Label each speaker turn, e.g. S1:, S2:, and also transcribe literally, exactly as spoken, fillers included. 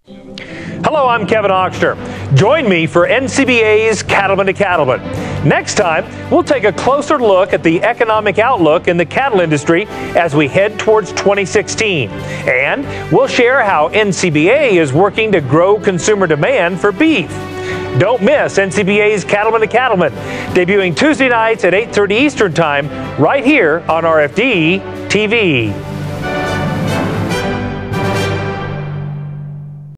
S1: Hello, I'm Kevin Oxner. Join me for N C B A's Cattlemen to Cattlemen. Next time, we'll take a closer look at the economic outlook in the cattle industry as we head towards twenty sixteen. And we'll share how N C B A is working to grow consumer demand for beef. Don't miss N C B A's Cattlemen to Cattlemen, debuting Tuesday nights at eight thirty Eastern Time, right here on R F D T V.